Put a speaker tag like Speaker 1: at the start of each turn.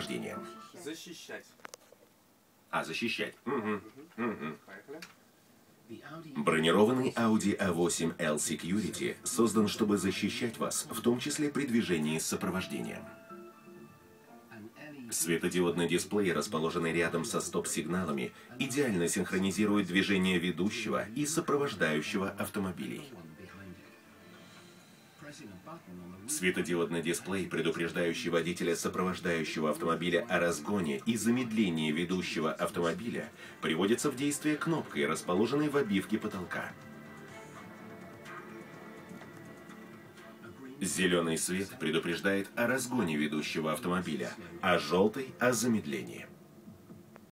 Speaker 1: сопровождением.
Speaker 2: Защищать.
Speaker 1: Защищать. Угу.
Speaker 2: Поехали.
Speaker 1: Бронированный Audi A8 L Security создан, чтобы защищать вас, в том числе при движении с сопровождением. Светодиодный дисплей, расположенный рядом со стоп-сигналами, идеально синхронизирует движение ведущего и сопровождающего автомобилей. Светодиодный дисплей, предупреждающий водителя сопровождающего автомобиля о разгоне и замедлении ведущего автомобиля, приводится в действие кнопкой, расположенной в обивке потолка. Зеленый свет предупреждает о разгоне ведущего автомобиля, а желтый – о замедлении.